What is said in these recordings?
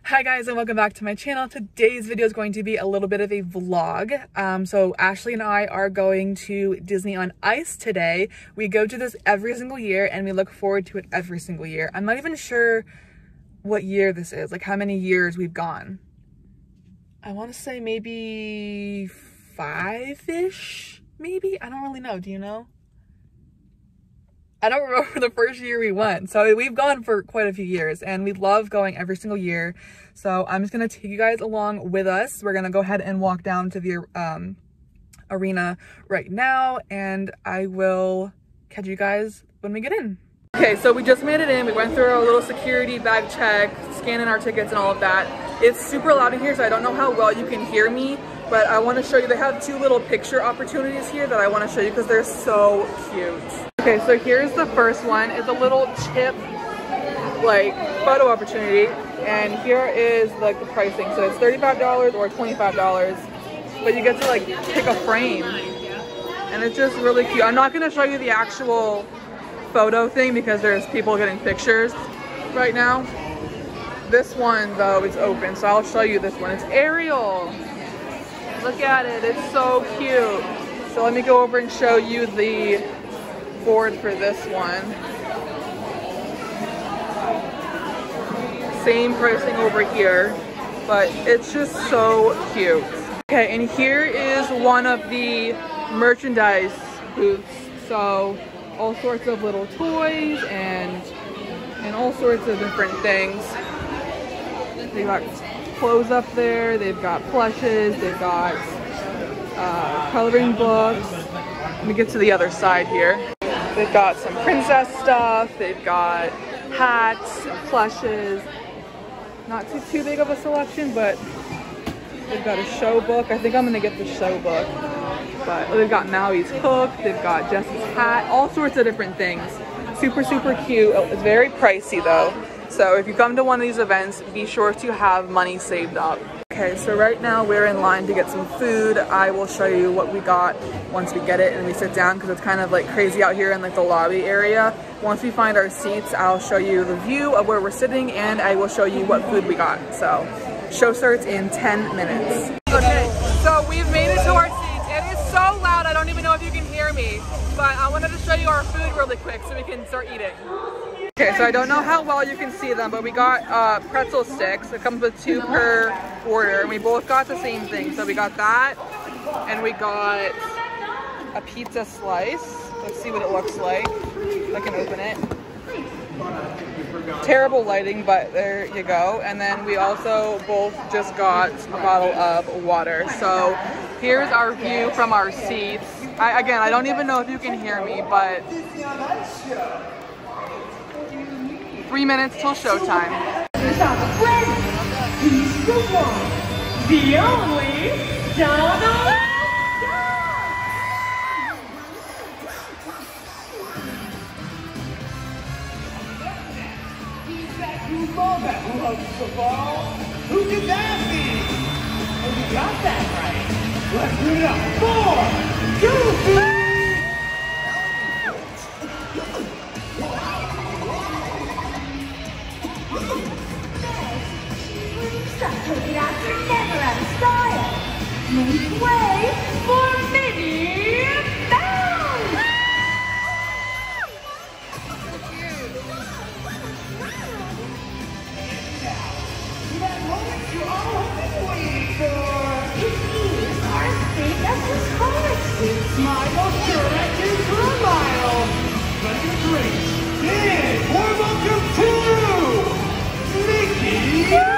Hi guys, and welcome back to my channel. Today's video is going to be a little bit of a vlog. So Ashley and I are going to Disney on Ice today. We go to this every single year and we look forward to it every single year. I'm not even sure what year this is, like how many years we've gone. I want to say maybe 5-ish, maybe? I don't really know. Do you know? I don't remember the first year we went. So we've gone for quite a few years and we love going every single year. So I'm just gonna take you guys along with us. We're gonna go ahead and walk down to the arena right now and I will catch you guys when we get in. Okay, so we just made it in. We went through our little security bag check, scanning our tickets and all of that. It's super loud in here, so I don't know how well you can hear me, but I wanna show you, they have two little picture opportunities here that I wanna show you because they're so cute. Okay, so here's the first one. It's a little chip, like, photo opportunity. And here is, like, the pricing. So it's $35 or $25, but you get to, like, pick a frame. And it's just really cute. I'm not gonna show you the actual photo thing because there's people getting pictures right now. This one, though, is open, so I'll show you this one. It's Ariel. Look at it, it's so cute. So let me go over and show you the board for this one. Same pricing over here, but it's just so cute. Okay, and here is one of the merchandise booths. So all sorts of little toys and all sorts of different things. They've got clothes up there, they've got plushes, they've got coloring books. Let me get to the other side here. They've got some princess stuff, they've got hats, plushes. Not too big of a selection, but they've got a show book. I think I'm gonna get the show book. But they've got Maui's hook, they've got Jessie's hat, all sorts of different things. Super, super cute. It's very pricey though. So if you come to one of these events, be sure to have money saved up. Okay, so right now we're in line to get some food. I will show you what we got once we get it and we sit down because it's kind of like crazy out here in like the lobby area. Once we find our seats, I'll show you the view of where we're sitting and I will show you what food we got. So show starts in 10 minutes. Okay, so we've made it to our seats. It is so loud, I don't even know if you can hear me, but I wanted to show you our food really quick so we can start eating. Okay, so I don't know how well you can see them, but we got pretzel sticks. It comes with 2 per order, and we both got the same thing. So we got that, and we got a pizza slice. Let's see what it looks like. I can open it. Terrible lighting, but there you go. And then we also both just got a bottle of water. So here's our view from our seats. Again, I don't even know if you can hear me, but 3 minutes till showtime. He's the one, the only Donald. He's that goofball that loves the ball. Who could that be? Oh, you got that right. Let's put it up. 4, Goofy! Take it out, you're never out of style. Make way for Minnie Bounce! That moment you all have been waiting for. It is our state of Wisconsin. Smile, correct, and smile. Let your drinks. And warm welcome to Mickey.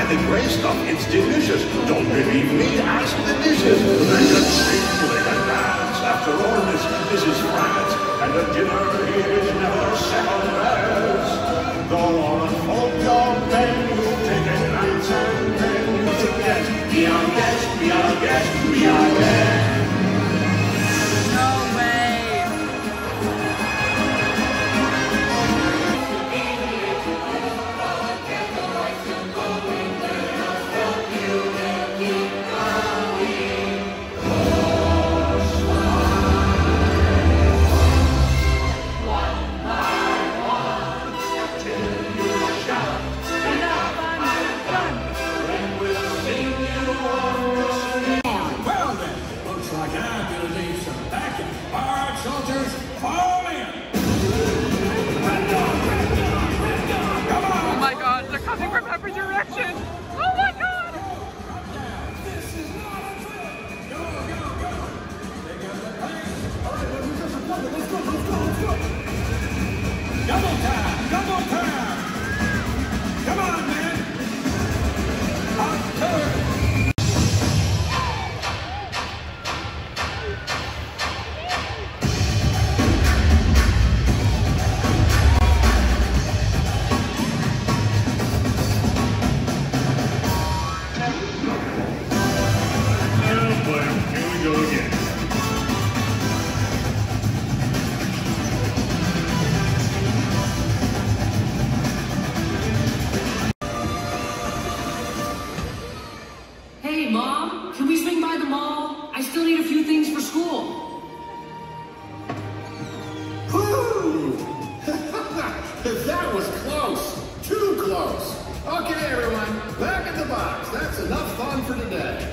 And the gray stuff, it's delicious. Don't believe me? Ask the dishes. They can sing, they can dance. After all, this is France. And the dinner here is never second best. Go on, hold your menu, take a glance and then you forget. Be our guest, be our guest, be our guest. No way. Oh my god, they're coming from every direction! Oh my god! Double time! Double time! Come on, man! Hot turn! Hey, Mom, can we swing by the mall? I still need a few things for school. Woo! That was close. Too close. Okay, everyone, back in the box. That's enough fun for today.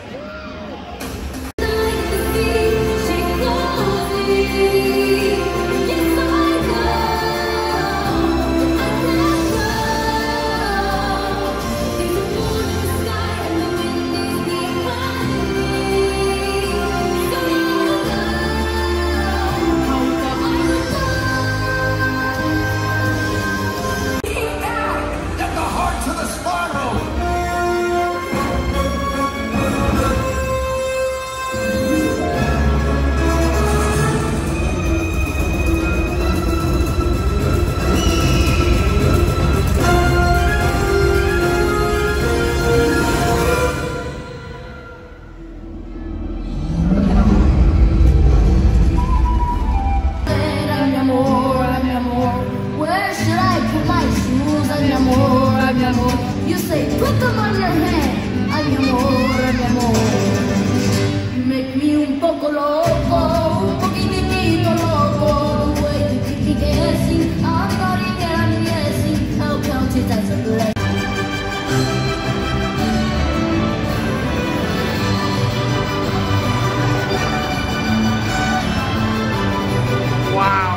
You say, put them on your head. Ay, mi amor, mi amor. You make me un poco loco, un poquitito loco. The way you keep me guessing, I'm starting and I'm guessing. I'll count it as a blessing. Wow.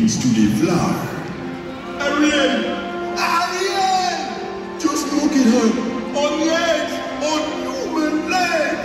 wings to the flower. Ariel! Ariel! Just look at her! On legs! On human legs!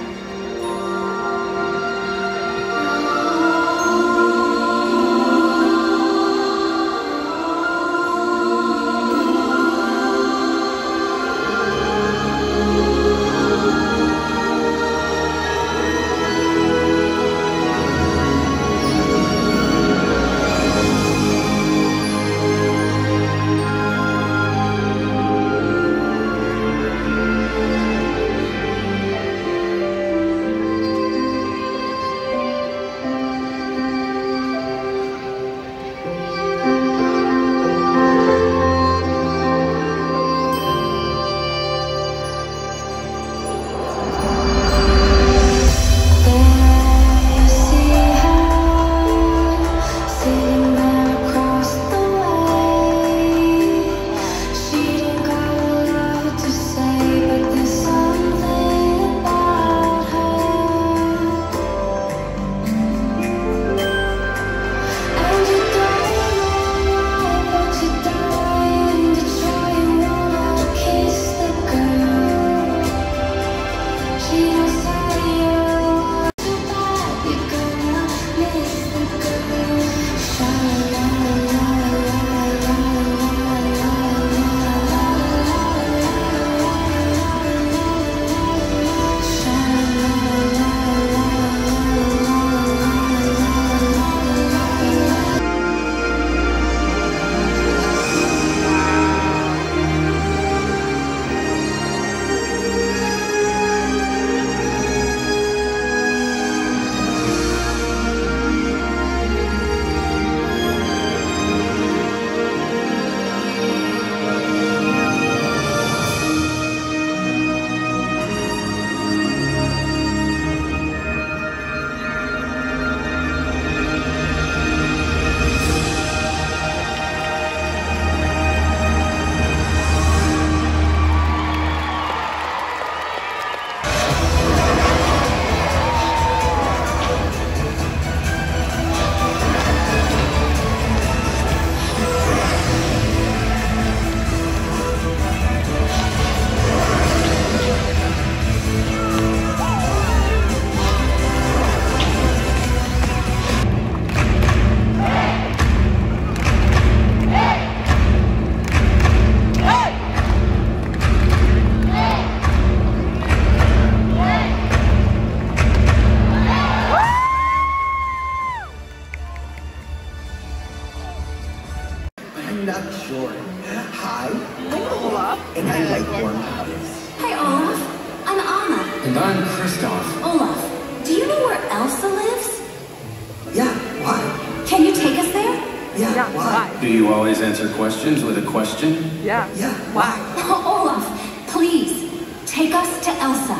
I'm not sure. Hi, I'm Olaf, and I like warm houses. Hi, Olaf. I'm Anna. And I'm Kristoff. Olaf, do you know where Elsa lives? Yeah, why? Can you take us there? Yeah, why? Do you always answer questions with a question? Yeah. Yeah, why? Olaf, please, take us to Elsa.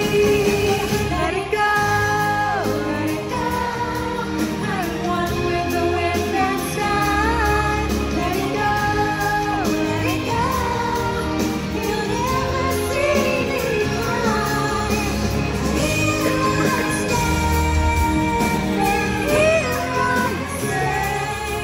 Let it go, let it go. I'm one with the wind outside. Let it go, let it go. You'll never see me cry. Here I stand, and here I say.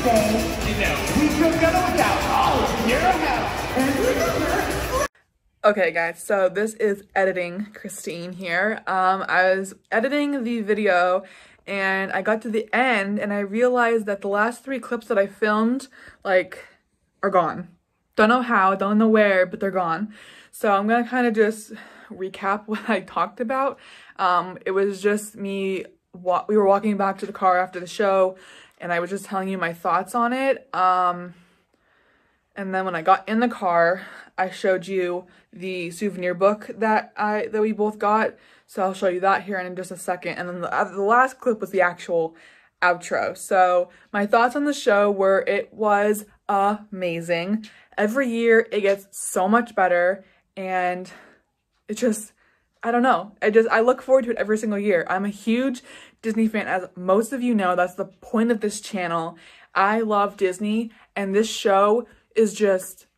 say, you know, we could go without all of your help. And remember... Okay guys, so this is editing Christine here. I was editing the video and I got to the end and I realized that the last 3 clips that I filmed, like, are gone. Don't know how, don't know where, but they're gone. So I'm gonna kind of just recap what I talked about. It was just me, we were walking back to the car after the show and I was just telling you my thoughts on it. And then when I got in the car, I showed you the souvenir book that we both got. So I'll show you that here in just a second. And then the last clip was the actual outro. So my thoughts on the show were it was amazing. Every year it gets so much better and it just, I don't know. I look forward to it every single year. I'm a huge Disney fan, as most of you know. That's the point of this channel. I love Disney and this show is just,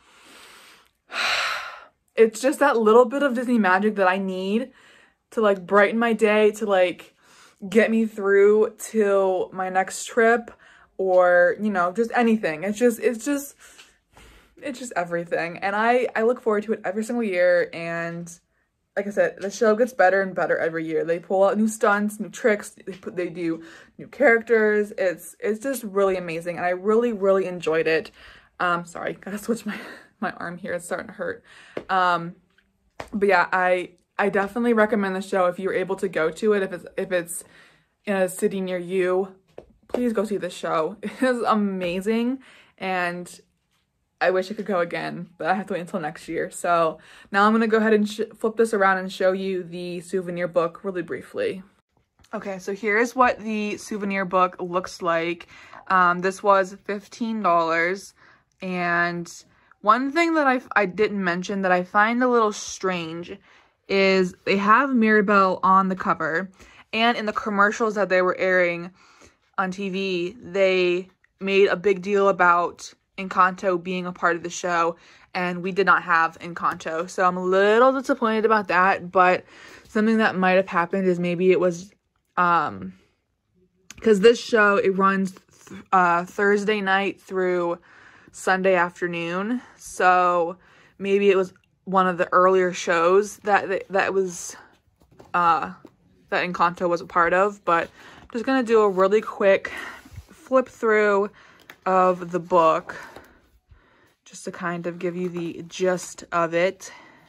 it's just that little bit of Disney magic that I need to like brighten my day, to like get me through till my next trip, or, you know, just anything. It's just everything. And I look forward to it every single year. And like I said, the show gets better and better every year. They pull out new stunts, new tricks, they do new characters. It's just really amazing. And I really enjoyed it. Sorry, gotta switch my arm here. It's starting to hurt. But yeah, I definitely recommend the show if you're able to go to it. If it's in a city near you, please go see the show. It is amazing, and I wish I could go again, but I have to wait until next year. So now I'm gonna go ahead and flip this around and show you the souvenir book really briefly. Okay, so here's what the souvenir book looks like. This was $15, and one thing that I didn't mention that I find a little strange is they have Mirabel on the cover, and in the commercials that they were airing on TV, they made a big deal about Encanto being a part of the show, and we did not have Encanto. So I'm a little disappointed about that, but something that might have happened is maybe it was, because this show, it runs Thursday night through Sunday afternoon, so maybe it was one of the earlier shows that was that Encanto was a part of. But I'm just gonna do a really quick flip through of the book just to kind of give you the gist of it.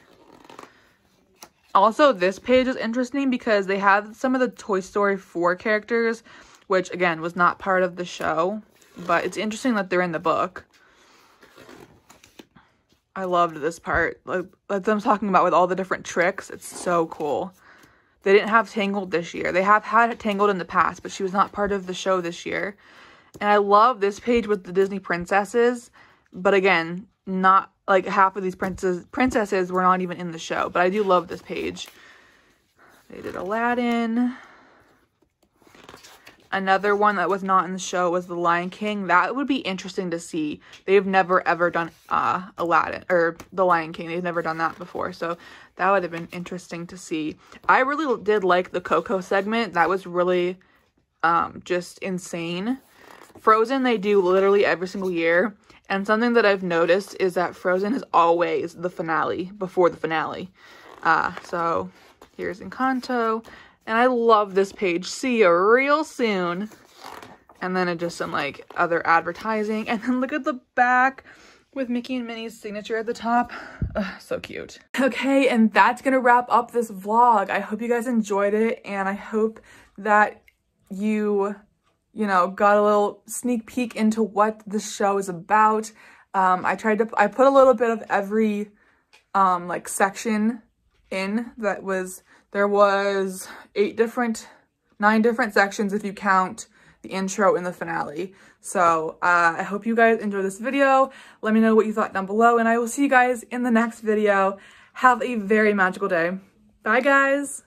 Also, this page is interesting because they have some of the Toy Story 4 characters, which again was not part of the show, but it's interesting that they're in the book. I loved this part, like them talking about with all the different tricks. It's so cool. They didn't have Tangled this year. They have had Tangled in the past, but she was not part of the show this year. And I love this page with the Disney princesses, but again, not like half of these princesses were not even in the show, but I do love this page. They did Aladdin. Another one that was not in the show was The Lion King. That would be interesting to see. They've never ever done Aladdin or The Lion King. They've never done that before, so that would have been interesting to see. I really did like the Coco segment. That was really just insane. Frozen, they do literally every single year. And something that I've noticed is that Frozen is always the finale, before the finale. So here's Encanto. And I love this page. See you real soon. And then it just some like other advertising. And then look at the back with Mickey and Minnie's signature at the top. Ugh, so cute. Okay, and that's gonna wrap up this vlog. I hope you guys enjoyed it, and I hope that you know, got a little sneak peek into what the show is about. I put a little bit of every like section in that was, there was 9 different sections if you count the intro and the finale. So I hope you guys enjoyed this video. Let me know what you thought down below, and I will see you guys in the next video. Have a very magical day. Bye guys.